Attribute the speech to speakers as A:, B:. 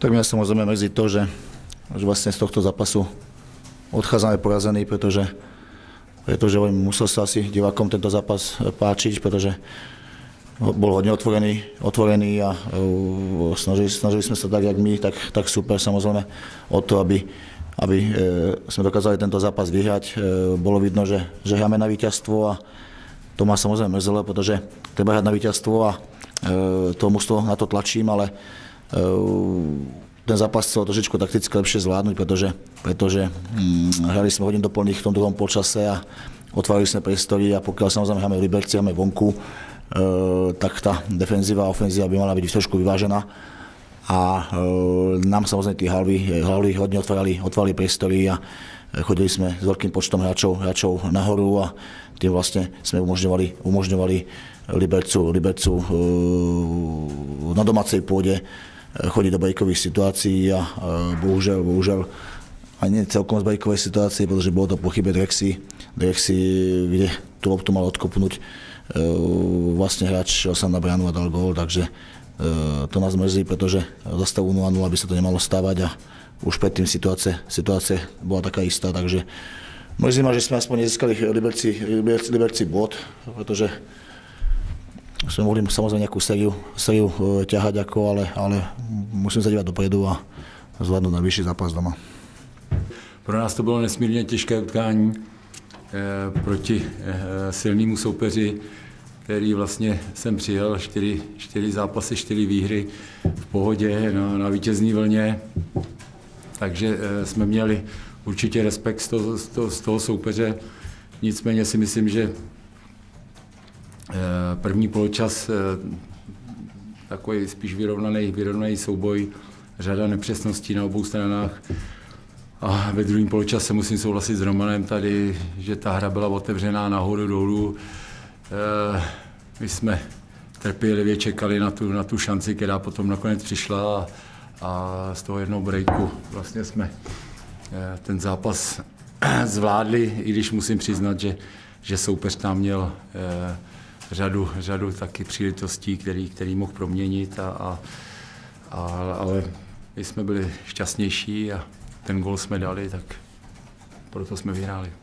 A: Tak mňa samozrejme mrzí to, že vlastne z tohto zápasu odchádzame porazení, pretože musel sa asi divákom tento zápas páčiť, pretože bol hodne otvorený a snažili sme sa tak, jak my, tak super samozrejme o to, aby sme dokázali tento zápas vyhrať. Bolo vidno, že hráme na víťazstvo a to ma samozrejme mrzelo, pretože treba hrať na víťazstvo a to mužstvo na to tlačím, ale ten zápas chcel trošičku takticky lepšie zvládnuť, pretože hrali sme hodín doplných v tom druhom polčase a otvárali sme priestory a pokiaľ samozrejme hráme v Liberci, hráme vonku, tak tá defenzíva a ofenzíva by mala byť trošku vyvážená. A nám samozrejme tí hlavy hodne otvárali priestory a chodili sme s veľkým počtom hráčov nahoru a tým vlastne sme umožňovali Libercu na domácej pôde chodiť do breakových situácií a bohužiaľ aj nie celkom z breakovej situácii, pretože bolo to po chybe Drexy, kde tú loptu mal odkopnúť vlastne hráč šiel sám na bránu a dal gól, takže to nás mrzí, pretože za stavu 0-0 by sa to nemalo stávať a už predtým situácia bola taká istá, takže mrzí ma, že sme aspoň nezískali Liberci bod, pretože sme mohli samozrejme nejakú sériu ťahať, ale musím sa dívať dopredu a zvládnuť najvyšší zápas doma.
B: Pro nás to bylo nesmírně těžké utkání proti silnému soupeři, který vlastně jsem přijel 4 zápasy, 4 výhry v pohodě na vítězné vlně. Takže jsme měli určitě respekt z toho soupeře. Nicméně si myslím, že první poločas takový spíš vyrovnaný souboj, řada nepřesností na obou stranách. A ve druhém poločase musím souhlasit s Romanem tady, že ta hra byla otevřená nahoru dolů. My jsme trpělivě čekali na tu šanci, která potom nakonec přišla a z toho jednoho breaku vlastně jsme ten zápas zvládli, i když musím přiznat, že soupeř tam měl řadu taky příležitostí, který mohl proměnit, ale my jsme byli šťastnější a ten gól jsme dali, tak proto jsme vyhráli.